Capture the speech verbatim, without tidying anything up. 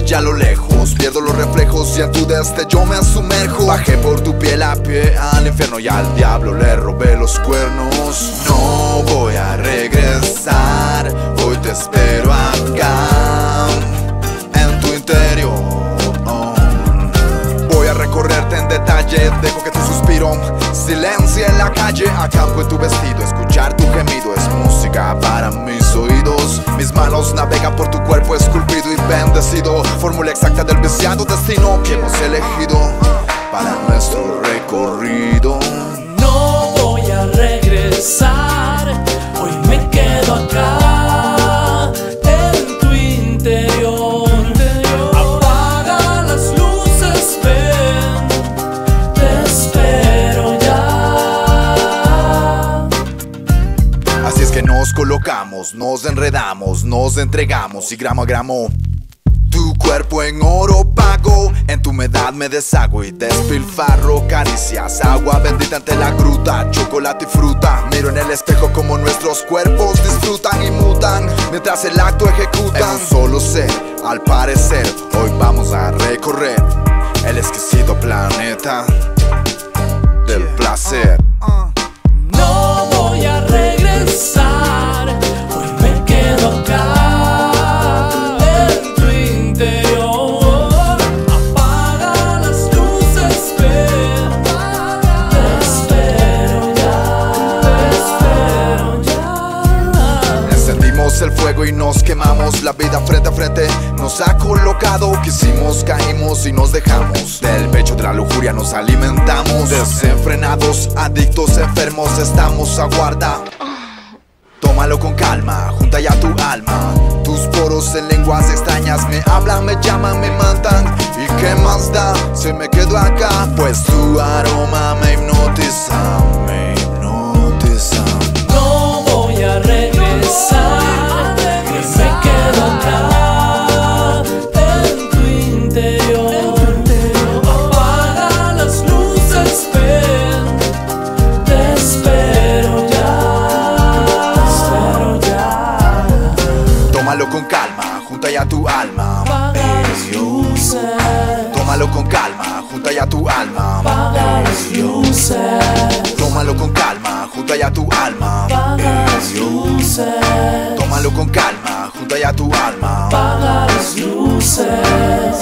Y a lo lejos pierdo los reflejos y en tu destello me sumerjo. Bajé por tu piel a pie al infierno y al diablo le robé los cuernos. No voy a regresar, hoy te espero acá en tu interior. Voy a recorrerte en detalle, dejo que tu suspiro silencie en la calle. Acampo en tu vestido, escuchar tu gemido es música para mis oídos. Mis manos navegan por tu cuerpo esculpido y bendecido. Fórmula exacta del viciado destino que hemos elegido para nuestro recorrido. No voy a regresar, hoy me quedo acá en tu interior. Apaga las luces, ven, te espero ya. Así es que nos colocamos, nos enredamos, nos entregamos y gramo a gramo. Tu cuerpo en oro pago, en tu humedad me deshago y despilfarro caricias. Agua bendita ante la gruta, chocolate y fruta. Miro en el espejo como nuestros cuerpos disfrutan y mutan mientras el acto ejecutan. En un solo ser, al parecer, hoy vamos a recorrer el exquisito planeta del placer. No voy a regresar, hoy me quedo acá. El fuego y nos quemamos, la vida frente a frente nos ha colocado. Quisimos, caímos y nos dejamos. Del pecho de la lujuria nos alimentamos. Desenfrenados, adictos, enfermos, estamos a guarda. Tómalo con calma, junta ya tu alma. Tus poros en lenguas extrañas me hablan, me llaman, me matan. ¿Y qué más da? Si me quedo acá, pues tu aroma me hipnotiza, me hipnotiza. No voy a regresar, con calma, junta ya tu alma. Ey, oh. Tómalo con calma, junta ya tu alma. Tómalo con calma, junta ya tu alma. Ey, oh. Tómalo con calma, junta ya tu alma. Apaga las luces.